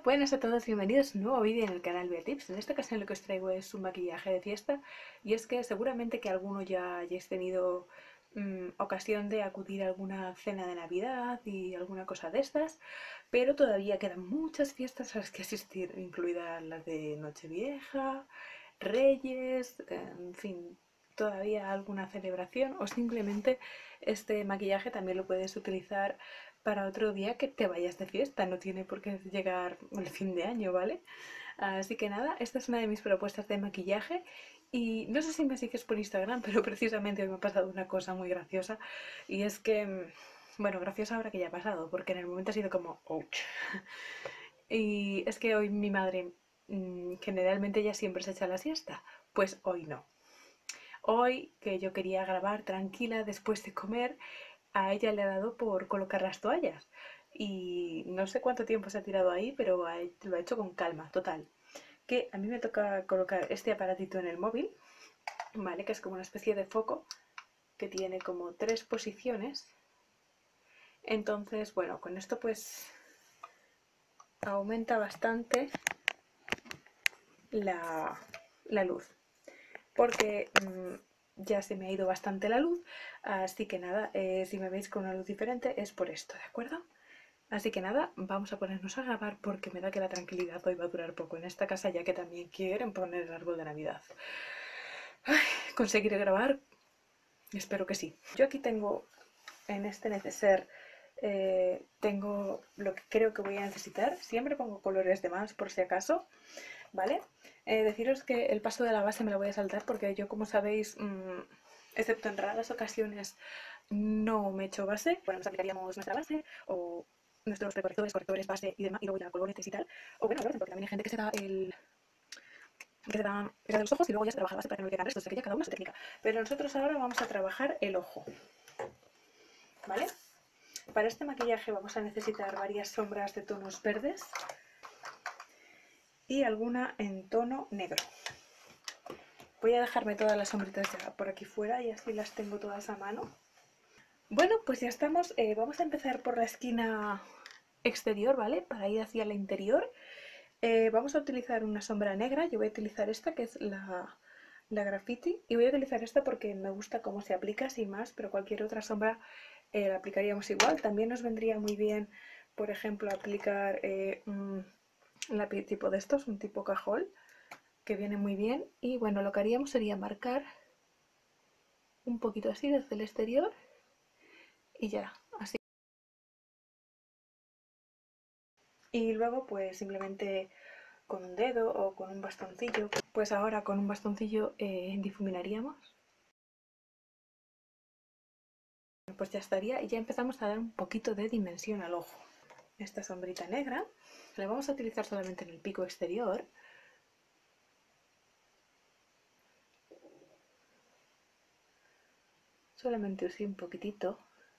Buenas a todos, bienvenidos a un nuevo vídeo en el canal Beatips. En esta ocasión lo que os traigo es un maquillaje de fiesta y es que seguramente que alguno ya hayáis tenido ocasión de acudir a alguna cena de Navidad y alguna cosa de estas, pero todavía quedan muchas fiestas a las que asistir, incluidas las de Nochevieja, Reyes, en fin, todavía alguna celebración o simplemente este maquillaje también lo puedes utilizar para otro día que te vayas de fiesta, no tiene por qué llegar el fin de año, ¿vale? Así que nada, esta es una de mis propuestas de maquillaje y no sé si me sigues por Instagram, pero precisamente hoy me ha pasado una cosa muy graciosa y es que, bueno, graciosa ahora que ya ha pasado, porque en el momento ha sido como, ouch. Y es que hoy mi madre, generalmente ella siempre se echa la siesta, pues hoy no. Hoy, que yo quería grabar tranquila después de comer, a ella le ha dado por colocar las toallas. Y no sé cuánto tiempo se ha tirado ahí, pero lo ha hecho con calma, total. Que a mí me toca colocar este aparatito en el móvil, ¿vale? Que es como una especie de foco que tiene como 3 posiciones. Entonces, bueno, con esto pues aumenta bastante la luz. Porque ya se me ha ido bastante la luz, así que nada, si me veis con una luz diferente es por esto, ¿de acuerdo? Así que nada, vamos a ponernos a grabar porque me da que la tranquilidad hoy va a durar poco en esta casa, ya que también quieren poner el árbol de Navidad. Ay, ¿conseguiré grabar? Espero que sí. Yo aquí tengo, en este neceser, tengo lo que creo que voy a necesitar. Siempre pongo colores de más por si acaso, ¿vale? Deciros que el paso de la base me lo voy a saltar porque yo, como sabéis, excepto en raras ocasiones, no me echo base. Bueno, nos aplicaríamos nuestra base o nuestros precorrectores, correctores, base y demás, y luego ya colores y tal. O bueno, porque también hay gente que se da de los ojos y luego ya se trabaja la base para que no le queden restos, o sea que ya cada uno su técnica. Pero nosotros ahora vamos a trabajar el ojo, ¿vale? Para este maquillaje vamos a necesitar varias sombras de tonos verdes y alguna en tono negro. Voy a dejarme todas las sombritas ya por aquí fuera y así las tengo todas a mano. Bueno, pues ya estamos. Vamos a empezar por la esquina exterior, ¿vale? Para ir hacia el interior. Vamos a utilizar una sombra negra. Yo voy a utilizar esta, que es la Graffiti. Y voy a utilizar esta porque me gusta cómo se aplica, sin más, pero cualquier otra sombra la aplicaríamos igual. También nos vendría muy bien, por ejemplo, aplicar un lápiz tipo de estos, un tipo cajol, que viene muy bien. Y bueno, lo que haríamos sería marcar un poquito así desde el exterior y ya, así. Y luego pues simplemente con un dedo o con un bastoncillo, pues ahora con un bastoncillo difuminaríamos. Pues ya estaría y ya empezamos a dar un poquito de dimensión al ojo. Esta sombrita negra la vamos a utilizar solamente en el pico exterior. Solamente usé un poquitito.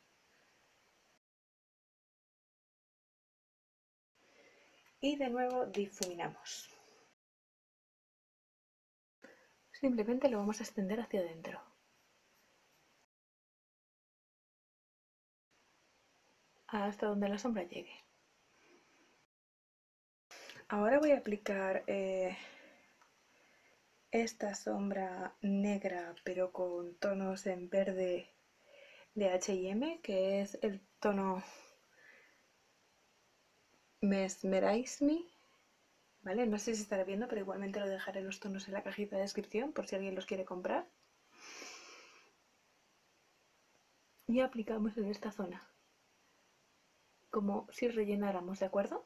Y de nuevo difuminamos. Simplemente lo vamos a extender hacia adentro. Hasta donde la sombra llegue. Ahora voy a aplicar esta sombra negra pero con tonos en verde de H&M, que es el tono Mesmerize Me, ¿vale? No sé si estará viendo, pero igualmente lo dejaré los tonos en la cajita de descripción por si alguien los quiere comprar. Y aplicamos en esta zona, como si rellenáramos, ¿de acuerdo?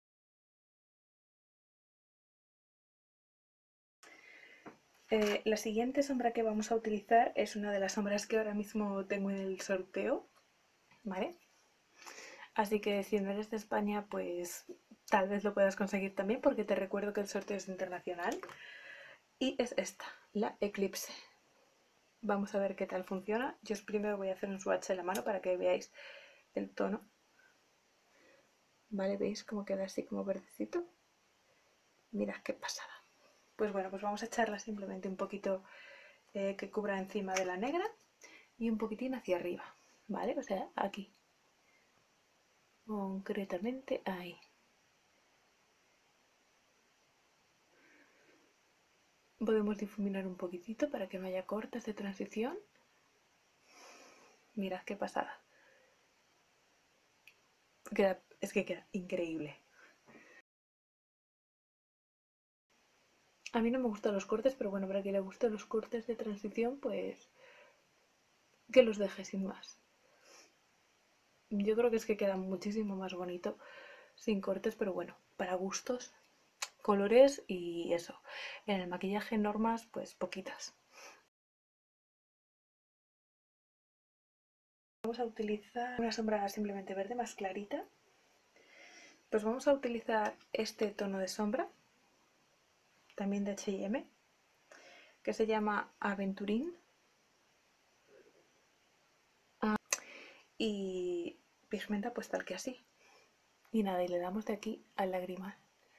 La siguiente sombra que vamos a utilizar es una de las sombras que ahora mismo tengo en el sorteo, ¿vale? Así que si no eres de España, pues tal vez lo puedas conseguir también, porque te recuerdo que el sorteo es internacional. Y es esta, la Eclipse. Vamos a ver qué tal funciona. Yo os primero voy a hacer un swatch en la mano para que veáis el tono. ¿Vale? ¿Veis cómo queda así como verdecito? Mirad qué pasada. Pues bueno, pues vamos a echarla simplemente un poquito que cubra encima de la negra y un poquitín hacia arriba, ¿vale? O sea, aquí. Concretamente ahí. Podemos difuminar un poquitito para que no haya cortes de transición. Mirad qué pasada. Es que queda increíble. A mí no me gustan los cortes, pero bueno, para que le gusten los cortes de transición, pues que los deje sin más. Yo creo que es que queda muchísimo más bonito sin cortes, pero bueno, para gustos, colores y eso. En el maquillaje normas, pues poquitas. Vamos a utilizar una sombra simplemente verde más clarita. Pues vamos a utilizar este tono de sombra, también de H&M, que se llama Aventurín. Y pigmenta pues tal que así. Y nada, y le damos de aquí al lagrimal.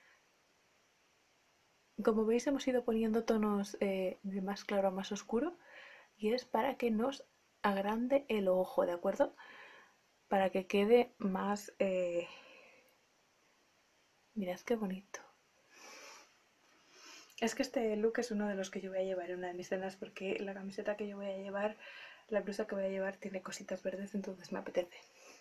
Como veis hemos ido poniendo tonos de más claro a más oscuro y es para que nos agrande el ojo, ¿de acuerdo? Para que quede más... Mirad qué bonito. Es que este look es uno de los que yo voy a llevar en una de mis cenas porque la camiseta que yo voy a llevar, la blusa que voy a llevar tiene cositas verdes, entonces me apetece.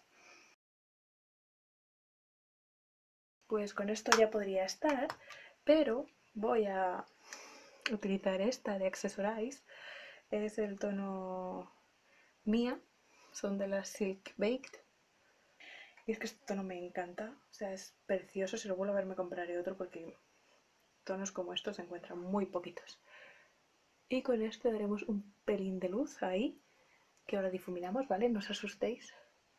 Pues con esto ya podría estar, pero voy a utilizar esta de Accessorize. Es el tono Mia, son de las Silk Baked. Y es que este tono me encanta, o sea, es precioso. Si lo vuelvo a ver me compraré otro porque tonos como estos se encuentran muy poquitos. Y con esto daremos un pelín de luz ahí, que ahora difuminamos, ¿vale? No os asustéis.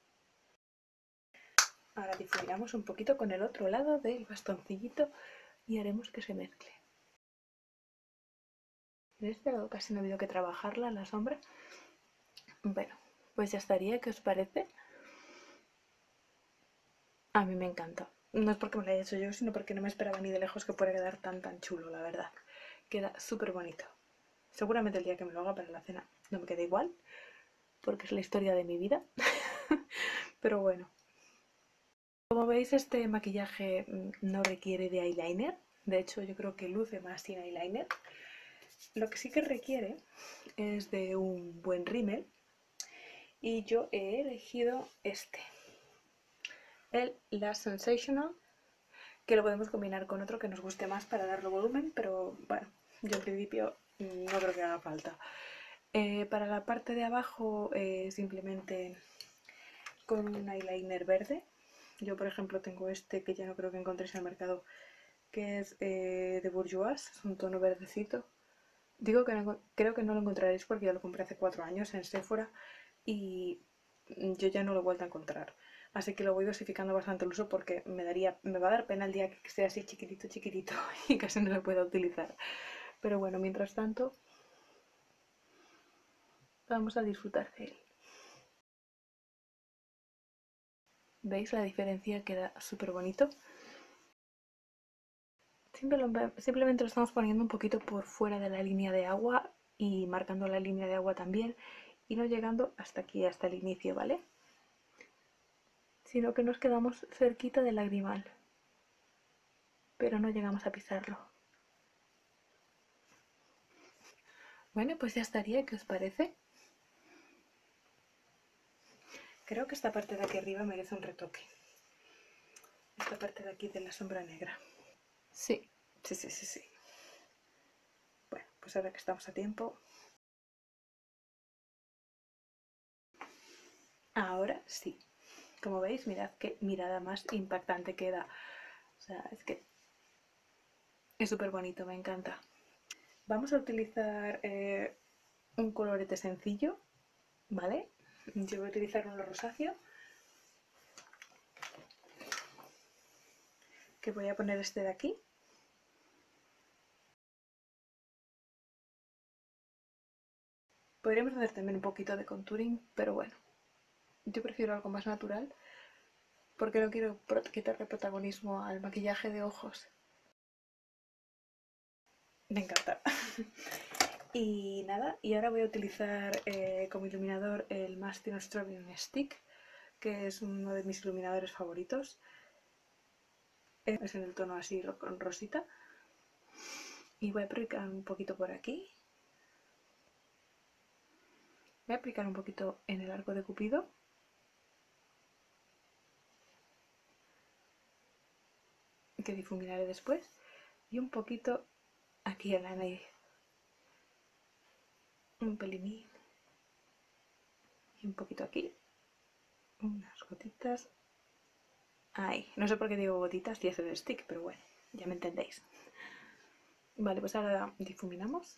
Ahora difuminamos un poquito con el otro lado del bastoncillito y haremos que se mezcle. En este lado casi no ha habido que trabajarla, la sombra. Bueno, pues ya estaría, ¿qué os parece? A mí me encanta. No es porque me lo haya hecho yo, sino porque no me esperaba ni de lejos que fuera a quedar tan chulo, la verdad. Queda súper bonito. Seguramente el día que me lo haga para la cena no me queda igual, porque es la historia de mi vida. Pero bueno. Como veis, este maquillaje no requiere de eyeliner. De hecho, yo creo que luce más sin eyeliner. Lo que sí que requiere es de un buen rímel. Y yo he elegido este. El Last Sensational, que lo podemos combinar con otro que nos guste más para darle volumen, pero bueno, yo en principio no creo que haga falta. Para la parte de abajo simplemente con un eyeliner verde. Yo por ejemplo tengo este que ya no creo que encontréis en el mercado, que es de Bourjois, es un tono verdecito. Digo que no, creo que no lo encontraréis porque ya lo compré hace 4 años en Sephora y yo ya no lo he vuelto a encontrar. Así que lo voy dosificando bastante el uso porque me va a dar pena el día que sea así chiquitito y casi no lo pueda utilizar. Pero bueno, mientras tanto, vamos a disfrutar de él. ¿Veis la diferencia? Queda súper bonito. Simplemente lo estamos poniendo un poquito por fuera de la línea de agua y marcando la línea de agua también y no llegando hasta aquí, hasta el inicio, ¿vale? Sino que nos quedamos cerquita del lagrimal, pero no llegamos a pisarlo. Bueno, pues ya estaría, ¿qué os parece? Creo que esta parte de aquí arriba merece un retoque. Esta parte de aquí de la sombra negra. Sí. Bueno, pues ahora que estamos a tiempo. Ahora sí. Como veis, mirad qué mirada más impactante queda. O sea, es que es súper bonito, me encanta. Vamos a utilizar un colorete sencillo, ¿vale? Yo voy a utilizar un rosáceo. Que voy a poner este de aquí. Podríamos hacer también un poquito de contouring, pero bueno, yo prefiero algo más natural porque no quiero quitarle protagonismo al maquillaje de ojos. Me encanta. Y nada, y ahora voy a utilizar como iluminador el Mastino Strawberry Stick, que es uno de mis iluminadores favoritos. Es en el tono así con rosita. Y voy a aplicar un poquito por aquí. Voy a aplicar un poquito en el arco de Cupido. Que difuminaré después. Y un poquito aquí en la nariz. Un pelín. Y un poquito aquí. Unas gotitas. Ahí. No sé por qué digo gotitas y es el stick, pero bueno, ya me entendéis. Vale, pues ahora difuminamos.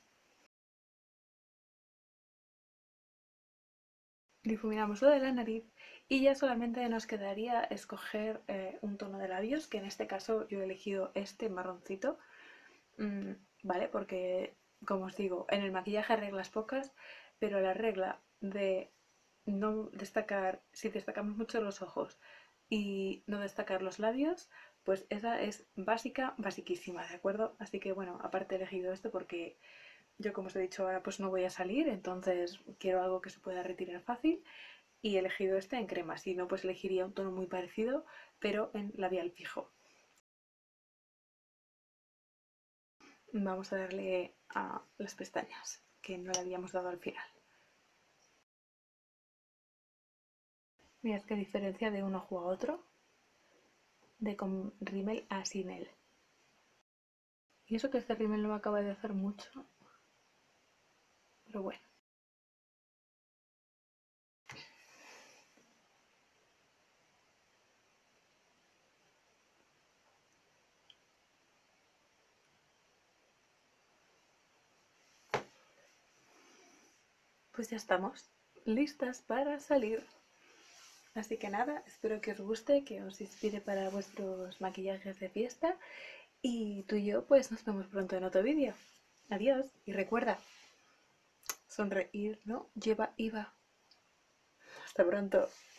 Difuminamos lo de la nariz y ya solamente nos quedaría escoger un tono de labios, que en este caso yo he elegido este marroncito, ¿vale? Porque, como os digo, en el maquillaje reglas pocas, pero la regla de no destacar, si destacamos mucho los ojos y no destacar los labios, pues esa es básica, basiquísima, ¿de acuerdo? Así que bueno, aparte he elegido esto porque yo, como os he dicho ahora, pues no voy a salir, entonces quiero algo que se pueda retirar fácil y he elegido este en crema. Si no, pues elegiría un tono muy parecido, pero en labial fijo. Vamos a darle a las pestañas, que no le habíamos dado al final. Mirad qué diferencia de un ojo a otro, de con rímel a sin él. Y eso que este rímel no me acaba de hacer mucho, pero bueno. Pues ya estamos listas para salir. Así que nada, espero que os guste, que os inspire para vuestros maquillajes de fiesta. Y tú y yo pues nos vemos pronto en otro vídeo. Adiós y recuerda, sonreír no lleva IVA. Hasta pronto.